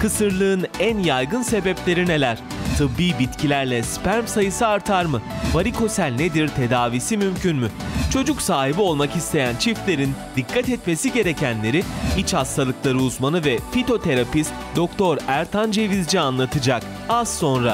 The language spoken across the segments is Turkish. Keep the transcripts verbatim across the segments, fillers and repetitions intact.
Kısırlığın en yaygın sebepleri neler? Tıbbi bitkilerle sperm sayısı artar mı? Varikosel nedir, tedavisi mümkün mü? Çocuk sahibi olmak isteyen çiftlerin dikkat etmesi gerekenleri iç hastalıkları uzmanı ve fitoterapist Doktor Ertan Cevizci anlatacak. Az sonra.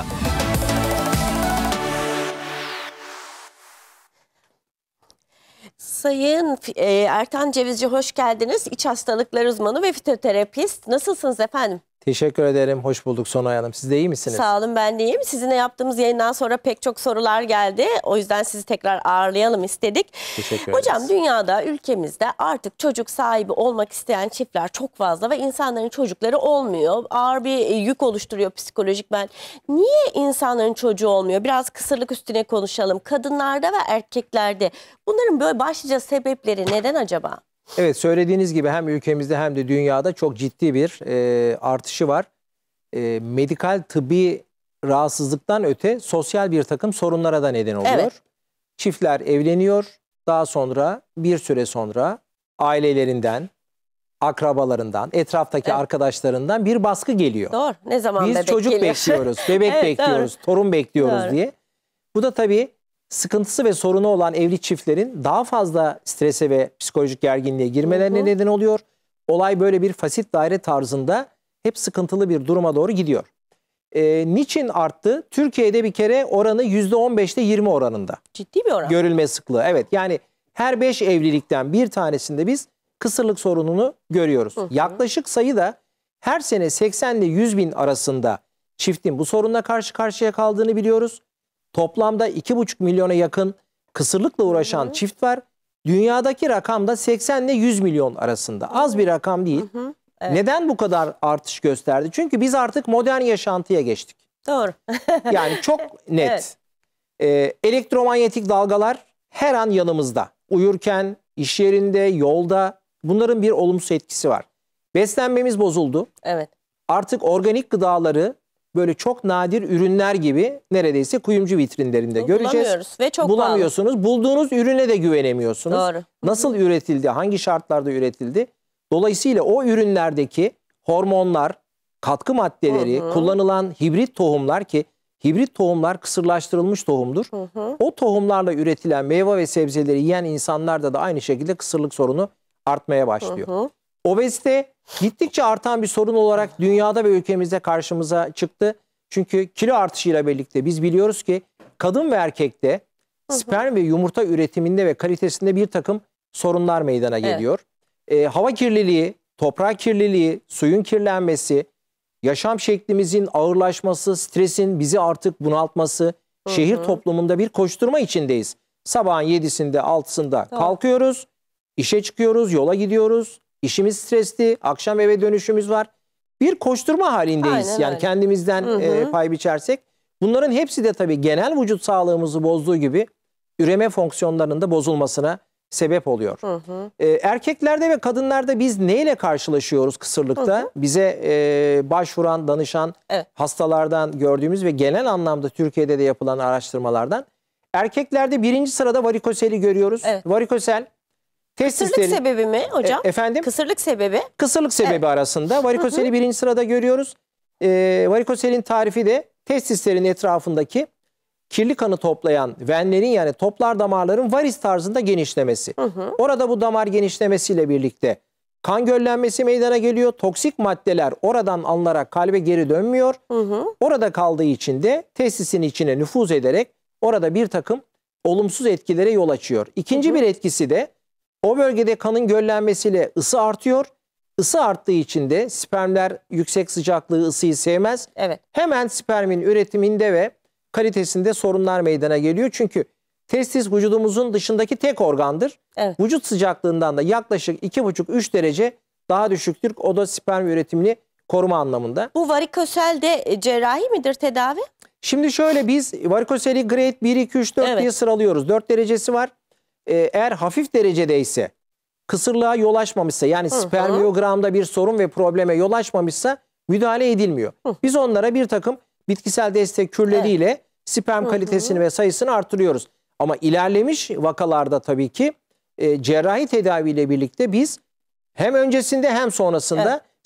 Sayın e, Ertan Cevizci hoş geldiniz. İç hastalıkları uzmanı ve fitoterapist. Nasılsınız efendim? Teşekkür ederim. Hoş bulduk Sonay Hanım. Siz de iyi misiniz? Sağ olun, ben de iyiyim. Sizinle yaptığımız yayından sonra pek çok sorular geldi. O yüzden sizi tekrar ağırlayalım istedik. Teşekkür Hocam ederiz. dünyada, ülkemizde artık çocuk sahibi olmak isteyen çiftler çok fazla ve insanların çocukları olmuyor. Ağır bir yük oluşturuyor psikolojik ben. Niye insanların çocuğu olmuyor? Biraz kısırlık üstüne konuşalım. Kadınlarda ve erkeklerde bunların böyle başlıca sebepleri neden acaba? Evet, söylediğiniz gibi hem ülkemizde hem de dünyada çok ciddi bir e, artışı var. E, medikal tıbbi rahatsızlıktan öte sosyal bir takım sorunlara da neden oluyor. Evet. Çiftler evleniyor. Daha sonra bir süre sonra ailelerinden, akrabalarından, etraftaki Evet. arkadaşlarından bir baskı geliyor. Doğru. Ne zaman Biz bebek çocuk geliyor? bekliyoruz, bebek Evet, bekliyoruz, doğru. torun bekliyoruz Doğru. diye. Bu da tabii sıkıntısı ve sorunu olan evli çiftlerin daha fazla strese ve psikolojik gerginliğe girmelerine Hı hı. neden oluyor. Olay böyle bir fasit daire tarzında hep sıkıntılı bir duruma doğru gidiyor. Ee, niçin arttı? Türkiye'de bir kere oranı yüzde on beşte yirmi oranında. Ciddi bir oran. Görülme sıklığı. Evet, yani her beş evlilikten bir tanesinde biz kısırlık sorununu görüyoruz. Hı hı. Yaklaşık sayı da her sene seksen ile yüz bin arasında çiftin bu sorunla karşı karşıya kaldığını biliyoruz. Toplamda iki buçuk milyona yakın kısırlıkla uğraşan Hı hı. çift var. Dünyadaki rakam da seksen ile yüz milyon arasında. Az bir rakam değil. Hı hı. Evet. Neden bu kadar artış gösterdi? Çünkü biz artık modern yaşantıya geçtik. Doğru. Yani çok net. Evet. Ee, elektromanyetik dalgalar her an yanımızda. Uyurken, iş yerinde, yolda bunların bir olumsuz etkisi var. Beslenmemiz bozuldu. Evet. Artık organik gıdaları böyle çok nadir ürünler gibi neredeyse kuyumcu vitrinlerinde göreceğiz. Bulamıyoruz ve çok Bulamıyorsunuz. Bulduğunuz ürüne de güvenemiyorsunuz. Doğru. Nasıl üretildi, hangi şartlarda üretildi? Dolayısıyla o ürünlerdeki hormonlar, katkı maddeleri, Hı hı. kullanılan hibrit tohumlar ki hibrit tohumlar kısırlaştırılmış tohumdur. Hı hı. O tohumlarla üretilen meyve ve sebzeleri yiyen insanlarda da aynı şekilde kısırlık sorunu artmaya başlıyor. Hı hı. Obezite gittikçe artan bir sorun olarak dünyada ve ülkemizde karşımıza çıktı. Çünkü kilo artışıyla birlikte biz biliyoruz ki kadın ve erkekte sperm ve yumurta üretiminde ve kalitesinde bir takım sorunlar meydana geliyor. Ee, hava kirliliği, toprak kirliliği, suyun kirlenmesi, yaşam şeklimizin ağırlaşması, stresin bizi artık bunaltması, Hı şehir hı. toplumunda bir koşturma içindeyiz. Sabahın yedisinde, altısında Doğru. kalkıyoruz, işe çıkıyoruz, yola gidiyoruz. İşimiz stresli, akşam eve dönüşümüz var. Bir koşturma halindeyiz. Aynen yani öyle. kendimizden Hı hı. e, pay biçersek. Bunların hepsi de tabii genel vücut sağlığımızı bozduğu gibi üreme fonksiyonlarının da bozulmasına sebep oluyor. Hı hı. E, erkeklerde ve kadınlarda biz neyle karşılaşıyoruz kısırlıkta? Hı hı. Bize e, başvuran, danışan Evet. hastalardan gördüğümüz ve genel anlamda Türkiye'de de yapılan araştırmalardan. Erkeklerde birinci sırada varikoseli görüyoruz. Evet. Varikosel Kısırlık testislerin... sebebi mi hocam? E, efendim? Kısırlık sebebi. Kısırlık sebebi Evet. arasında varikoseli birinci sırada görüyoruz. Ee, varikoselin tarifi de testislerin etrafındaki kirli kanı toplayan venlerin yani toplar damarların varis tarzında genişlemesi. Hı hı. Orada bu damar genişlemesiyle birlikte kan göllenmesi meydana geliyor. Toksik maddeler oradan alınarak kalbe geri dönmüyor. Hı hı. Orada kaldığı için de testisin içine nüfuz ederek orada bir takım olumsuz etkilere yol açıyor. İkinci Hı hı. bir etkisi de o bölgede kanın göllenmesiyle ısı artıyor. Isı arttığı için de spermler yüksek sıcaklığı, ısıyı sevmez. Evet. Hemen spermin üretiminde ve kalitesinde sorunlar meydana geliyor. Çünkü testis vücudumuzun dışındaki tek organdır. Evet. Vücut sıcaklığından da yaklaşık iki buçuk üç derece daha düşüktür. O da sperm üretimini koruma anlamında. Bu varikosel de e, cerrahi midir tedavi? Şimdi şöyle biz varikoseli grade bir, iki, üç, dört Evet. diye sıralıyoruz. dört derecesi var. Ee, eğer hafif derecedeyse, kısırlığa yol açmamışsa yani Hı hı. spermiyogramda bir sorun ve probleme yol açmamışsa müdahale edilmiyor. Hı. Biz onlara bir takım bitkisel destek kürleriyle sperm Hı hı. kalitesini ve sayısını artırıyoruz. Ama ilerlemiş vakalarda tabii ki e, cerrahi tedaviyle birlikte biz hem öncesinde hem sonrasında Evet.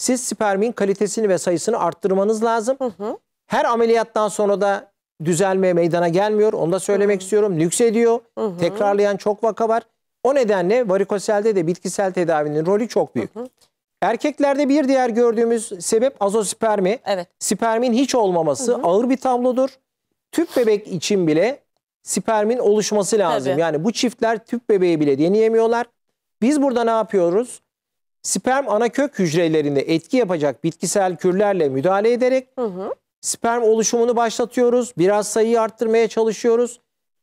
siz spermin kalitesini ve sayısını arttırmanız lazım. Hı hı. Her ameliyattan sonra da düzelme meydana gelmiyor. Onu da söylemek hı hı. istiyorum. Nüksediyor. Hı hı. Tekrarlayan çok vaka var. O nedenle varikoselde de bitkisel tedavinin rolü çok büyük. Hı hı. Erkeklerde bir diğer gördüğümüz sebep azospermi. Evet. Spermin hiç olmaması hı hı. ağır bir tablodur. Tüp bebek için bile spermin oluşması lazım. Tabii. Yani bu çiftler tüp bebeği bile deneyemiyorlar. Biz burada ne yapıyoruz? Sperm ana kök hücrelerinde etki yapacak bitkisel kürlerle müdahale ederek hı hı. sperm oluşumunu başlatıyoruz. Biraz sayıyı arttırmaya çalışıyoruz.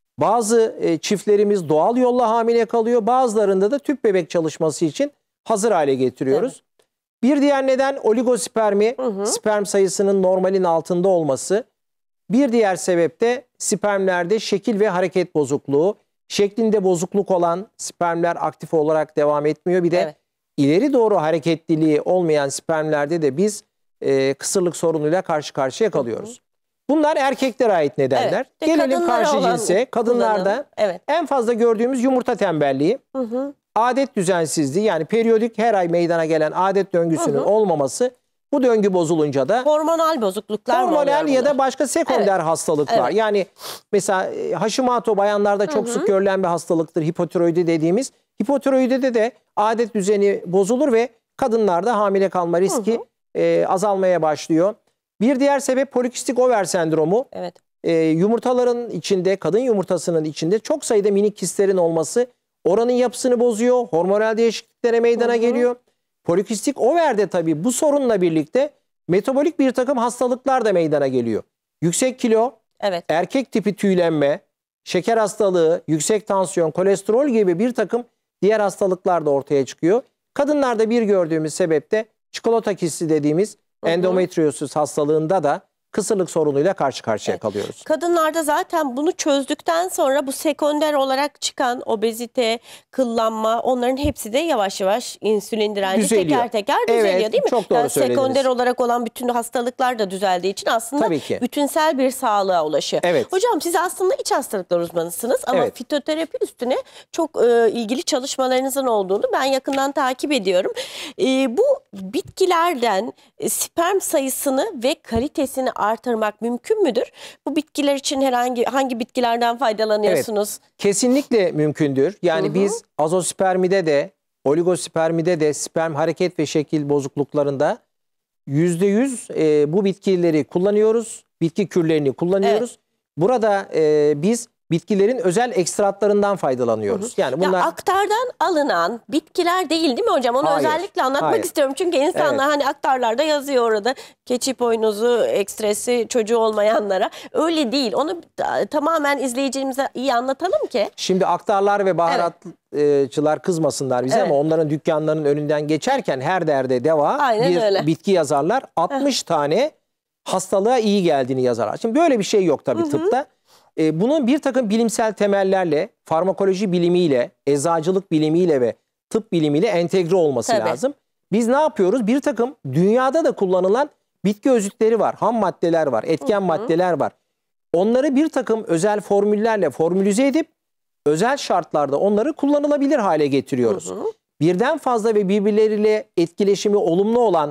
Bazı e, çiftlerimiz doğal yolla hamile kalıyor. Bazılarında da tüp bebek çalışması için hazır hale getiriyoruz. Evet. Bir diğer neden oligospermi, hı hı. sperm sayısının normalin altında olması. Bir diğer sebep de spermlerde şekil ve hareket bozukluğu. Şeklinde bozukluk olan spermler aktif olarak devam etmiyor. Bir de evet. ileri doğru hareketliliği olmayan spermlerde de biz e, kısırlık sorunuyla karşı karşıya kalıyoruz. Hı hı. Bunlar erkeklere ait nedenler. Evet. Gelelim karşı cinse. Kadınlarda evet. en fazla gördüğümüz yumurta tembelliği, hı hı. adet düzensizliği, yani periyodik her ay meydana gelen adet döngüsünün hı hı. olmaması. Bu döngü bozulunca da hormonal bozukluklar hormonal ya da başka sekonder evet. hastalıklar. Evet. Yani mesela Hashimoto bayanlarda çok hı hı. sık görülen bir hastalıktır. Hipotiroidi dediğimiz. Hipotiroidide de adet düzeni bozulur ve kadınlarda hamile kalma riski hı hı. E, azalmaya başlıyor. Bir diğer sebep polikistik over sendromu. Evet. E, yumurtaların içinde, kadın yumurtasının içinde çok sayıda minik kistlerin olması oranın yapısını bozuyor. Hormonal değişikliklere meydana hı hı. geliyor. Polikistik overde tabii bu sorunla birlikte metabolik bir takım hastalıklar da meydana geliyor. Yüksek kilo, evet. erkek tipi tüylenme, şeker hastalığı, yüksek tansiyon, kolesterol gibi bir takım diğer hastalıklar da ortaya çıkıyor. Kadınlarda bir gördüğümüz sebep de çikolata kisti dediğimiz hı hı. endometriosis hastalığında da kısırlık sorunuyla karşı karşıya evet. kalıyoruz. Kadınlarda zaten bunu çözdükten sonra bu sekonder olarak çıkan obezite, kıllanma, onların hepsi de yavaş yavaş insülin direnci düzeliyor. teker teker düzeliyor evet, değil mi? Çok doğru yani sekonder olarak olan bütün hastalıklar da düzeldiği için aslında bütünsel bir sağlığa ulaşıyor. Evet. Hocam siz aslında iç hastalıklar uzmanısınız ama evet. fitoterapi üstüne çok e, ilgili çalışmalarınızın olduğunu ben yakından takip ediyorum. E, bu bitkilerden e, sperm sayısını ve kalitesini artırmak mümkün müdür? Bu bitkiler için herhangi hangi bitkilerden faydalanıyorsunuz? Evet, kesinlikle mümkündür. Yani hı hı. biz azospermide de, oligospermide de sperm hareket ve şekil bozukluklarında yüzde yüz e, bu bitkileri kullanıyoruz. Bitki kürlerini kullanıyoruz. Evet. Burada e, biz bitkilerin özel ekstratlarından faydalanıyoruz. Hı hı. Yani bunlar ya aktardan alınan bitkiler değil değil mi hocam? Onu hayır, özellikle anlatmak hayır. istiyorum. Çünkü insanlar evet. hani aktarlarda yazıyor orada keçi boynuzu ekstresi çocuğu olmayanlara. Öyle değil. Onu tamamen izleyicilerimize iyi anlatalım ki. Şimdi aktarlar ve baharatçılar evet. kızmasınlar bize evet. ama onların dükkanlarının önünden geçerken her derde deva aynen bir öyle. bitki yazarlar. altmış tane hastalığa iyi geldiğini yazarlar. Şimdi böyle bir şey yok tabii hı hı. tıpta. Bunun bir takım bilimsel temellerle, farmakoloji bilimiyle, eczacılık bilimiyle ve tıp bilimiyle entegre olması Tabii. lazım. Biz ne yapıyoruz? Bir takım dünyada da kullanılan bitki özütleri var, ham maddeler var, etken hı hı. maddeler var. Onları bir takım özel formüllerle formülize edip özel şartlarda onları kullanılabilir hale getiriyoruz. Hı hı. Birden fazla ve birbirleriyle etkileşimi olumlu olan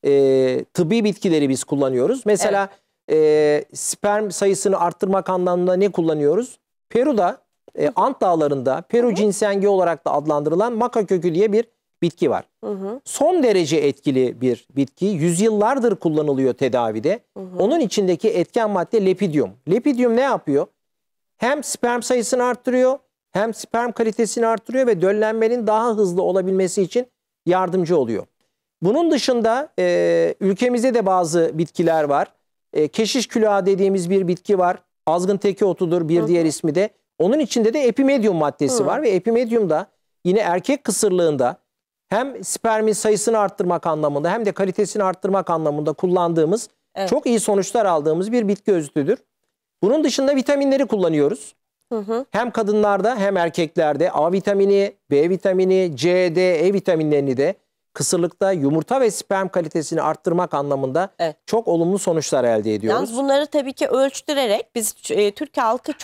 e, tıbbi bitkileri biz kullanıyoruz. Mesela evet. E, sperm sayısını arttırmak anlamında ne kullanıyoruz? Peru'da, e, Ant Dağları'nda Peru hı hı. cinsengi olarak da adlandırılan maka kökü diye bir bitki var. Hı hı. Son derece etkili bir bitki. Yüzyıllardır kullanılıyor tedavide. Hı hı. Onun içindeki etken madde lepidium. Lepidium ne yapıyor? Hem sperm sayısını arttırıyor, hem sperm kalitesini arttırıyor ve döllenmenin daha hızlı olabilmesi için yardımcı oluyor. Bunun dışında e, ülkemizde de bazı bitkiler var. E, keşiş külahı dediğimiz bir bitki var. Azgın teki otudur bir hı hı. diğer ismi de. Onun içinde de epimedium maddesi hı. var ve epimedium da yine erkek kısırlığında hem spermin sayısını arttırmak anlamında hem de kalitesini arttırmak anlamında kullandığımız evet. çok iyi sonuçlar aldığımız bir bitki özütüdür. Bunun dışında vitaminleri kullanıyoruz. Hı hı. Hem kadınlarda hem erkeklerde A vitamini, B vitamini, C, D, E vitaminlerini de kısırlıkta yumurta ve sperm kalitesini arttırmak anlamında evet. çok olumlu sonuçlar elde ediyoruz. Yalnız bunları tabii ki ölçtürerek biz e, Türk halkı çok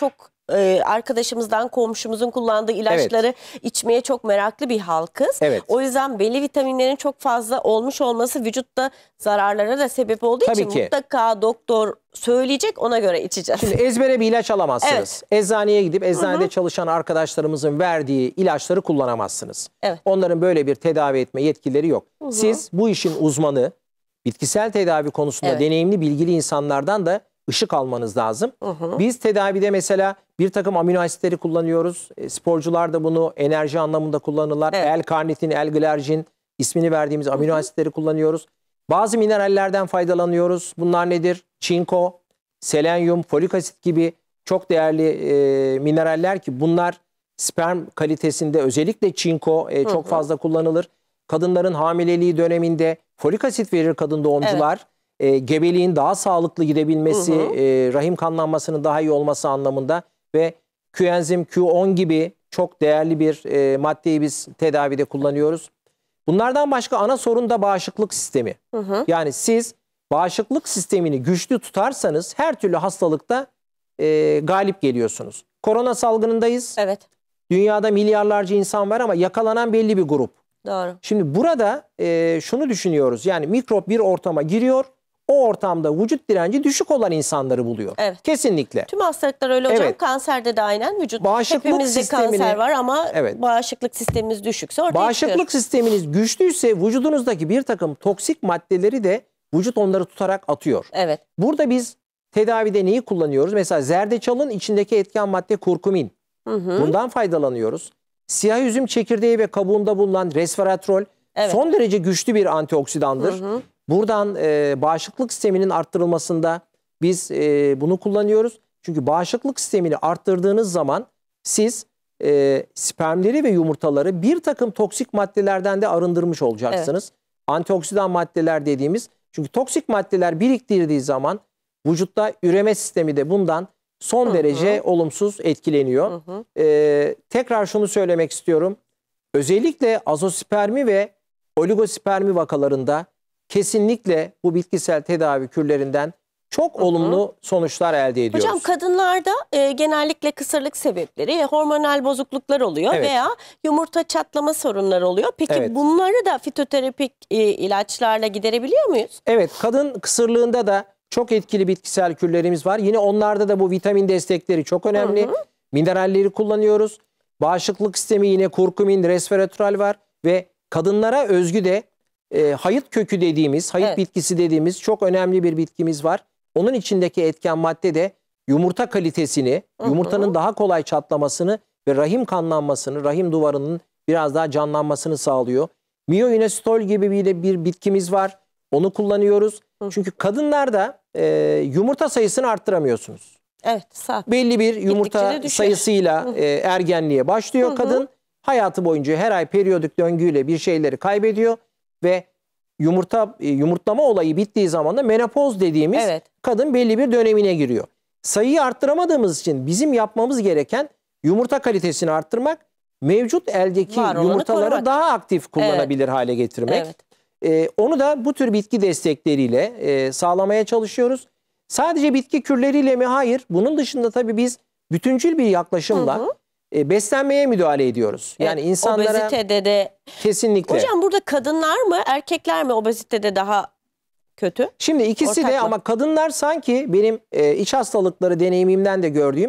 e, arkadaşımızdan, komşumuzun kullandığı ilaçları içmeye çok meraklı bir halkız. Evet. O yüzden belli vitaminlerin çok fazla olmuş olması vücutta zararlara da sebep olduğu Tabii için ki. mutlaka doktor söyleyecek, ona göre içeceğiz. Şimdi ezbere bir ilaç alamazsınız. Evet. Eczaneye gidip eczanede Hı hı. çalışan arkadaşlarımızın verdiği ilaçları kullanamazsınız. Evet. Onların böyle bir tedavi etme yetkileri yok. Hı hı. Siz bu işin uzmanı, bitkisel tedavi konusunda Evet. deneyimli, bilgili insanlardan da ışık almanız lazım. Hı hı. Biz tedavide mesela bir takım amino asitleri kullanıyoruz. E, sporcular da bunu enerji anlamında kullanırlar. Evet. L-karnitin, L-glarjin ismini verdiğimiz amino asitleri kullanıyoruz. Bazı minerallerden faydalanıyoruz. Bunlar nedir? Çinko, selenyum, folik asit gibi çok değerli e, mineraller ki bunlar sperm kalitesinde, özellikle çinko e, çok hı. fazla kullanılır. Kadınların hamileliği döneminde folik asit verir kadın doğumcular. E, gebeliğin daha sağlıklı gidebilmesi, Hı hı. e, rahim kanlanmasının daha iyi olması anlamında ve Q-enzim Q on gibi çok değerli bir e, maddeyi biz tedavide kullanıyoruz. Bunlardan başka ana sorun da bağışıklık sistemi. Hı hı. Yani siz bağışıklık sistemini güçlü tutarsanız her türlü hastalıkta e, galip geliyorsunuz. Korona salgınındayız. Evet. Dünyada milyarlarca insan var ama yakalanan belli bir grup. Doğru. Şimdi burada e, şunu düşünüyoruz. Yani mikrop bir ortama giriyor. O ortamda vücut direnci düşük olan insanları buluyor. Evet. Kesinlikle. Tüm hastalıklar öyle hocam. Evet. Kanserde de aynen vücut. Bağışıklık Hepimizde sistemini- kanser var ama Evet. bağışıklık sistemimiz düşükse ortaya Bağışıklık çıkıyor. sisteminiz güçlüyse vücudunuzdaki bir takım toksik maddeleri de vücut onları tutarak atıyor. Evet. Burada biz tedavide neyi kullanıyoruz? Mesela zerdeçalın içindeki etken madde kurkumin. Hı hı. Bundan faydalanıyoruz. Siyah üzüm çekirdeği ve kabuğunda bulunan resveratrol Evet. son derece güçlü bir antioksidandır. Hı hı. Buradan e, bağışıklık sisteminin arttırılmasında biz e, bunu kullanıyoruz. Çünkü bağışıklık sistemini arttırdığınız zaman siz e, spermleri ve yumurtaları bir takım toksik maddelerden de arındırmış olacaksınız. Antioksidan maddeler dediğimiz, çünkü toksik maddeler biriktirdiği zaman vücutta üreme sistemi de bundan son Hı hı. derece olumsuz etkileniyor. Hı hı. Ee, tekrar şunu söylemek istiyorum. Özellikle azospermi ve oligospermi vakalarında kesinlikle bu bitkisel tedavi kürlerinden çok olumlu sonuçlar elde ediyoruz. Hocam kadınlarda e, genellikle kısırlık sebepleri hormonal bozukluklar oluyor Evet. veya yumurta çatlama sorunları oluyor. Peki Evet. bunları da fitoterapik e, ilaçlarla giderebiliyor muyuz? Evet, kadın kısırlığında da çok etkili bitkisel kürlerimiz var. Yine onlarda da bu vitamin destekleri çok önemli. Hı hı. Mineralleri kullanıyoruz. Bağışıklık sistemi yine kurkumin, resveratrol var ve kadınlara özgü de e, hayıt kökü dediğimiz, hayıt Evet. bitkisi dediğimiz çok önemli bir bitkimiz var. Onun içindeki etken madde de yumurta kalitesini, Hı hı. yumurtanın daha kolay çatlamasını ve rahim kanlanmasını, rahim duvarının biraz daha canlanmasını sağlıyor. Mioinositol gibi bir, bir bitkimiz var. Onu kullanıyoruz. Hı. Çünkü kadınlarda e, yumurta sayısını arttıramıyorsunuz. Evet, sağ. Belli bir Gittikçe yumurta de düşüyor. sayısıyla e, ergenliğe başlıyor Hı hı. kadın. Hayatı boyunca her ay periyodik döngüyle bir şeyleri kaybediyor ve yumurta e, yumurtlama olayı bittiği zaman da menopoz dediğimiz Evet. kadın belli bir dönemine giriyor. Sayıyı arttıramadığımız için bizim yapmamız gereken yumurta kalitesini arttırmak, mevcut eldeki Var olanı yumurtaları korumak. daha aktif kullanabilir hale getirmek. Evet. Ee, onu da bu tür bitki destekleriyle e, sağlamaya çalışıyoruz. Sadece bitki kürleriyle mi? Hayır. Bunun dışında tabii biz bütüncül bir yaklaşımla Hı hı. e, beslenmeye müdahale ediyoruz. Yani Evet, insanlara obezitede de. kesinlikle. Hocam burada kadınlar mı erkekler mi obezitede daha kötü? Şimdi ikisi Ortak de mı? ama kadınlar sanki benim e, iç hastalıkları deneyimimden de gördüğüm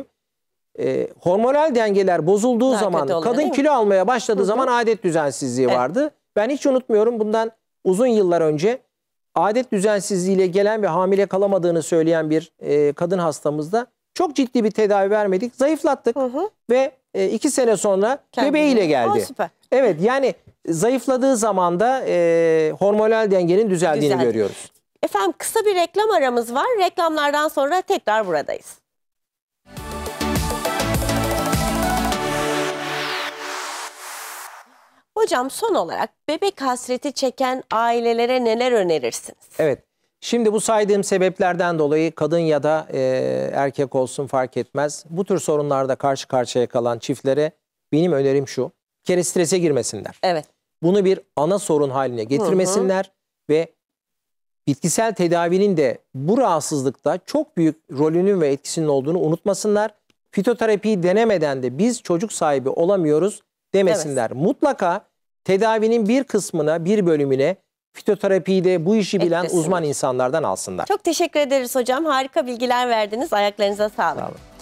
e, hormonal dengeler bozulduğu Daha zaman kötü oluyor, kadın değil mi? kilo almaya başladığı Hı hı. zaman adet düzensizliği Evet. vardı. Ben hiç unutmuyorum, bundan uzun yıllar önce adet düzensizliğiyle gelen ve hamile kalamadığını söyleyen bir e, kadın hastamızda çok ciddi bir tedavi vermedik. Zayıflattık Hı hı. ve e, iki sene sonra Kendine. bebeğiyle geldi. Aa, süper. Evet, yani zayıfladığı zaman da e, hormonal dengenin düzeldiğini Düzeldi. görüyoruz. Efendim kısa bir reklam aramız var. Reklamlardan sonra tekrar buradayız. Hocam son olarak bebek hasreti çeken ailelere neler önerirsiniz? Evet. Şimdi bu saydığım sebeplerden dolayı kadın ya da e, erkek olsun fark etmez. Bu tür sorunlarda karşı karşıya kalan çiftlere benim önerim şu: bir kere strese girmesinler. Evet. Bunu bir ana sorun haline getirmesinler ve bitkisel tedavinin de bu rahatsızlıkta çok büyük rolünün ve etkisinin olduğunu unutmasınlar. fitoterapiyi denemeden de biz çocuk sahibi olamıyoruz demesinler. Evet. Mutlaka tedavinin bir kısmına, bir bölümüne fitoterapiyi de bu işi bilen Eklesinler. uzman insanlardan alsınlar. Çok teşekkür ederiz hocam. Harika bilgiler verdiniz. Ayaklarınıza sağlık. Sağ olun.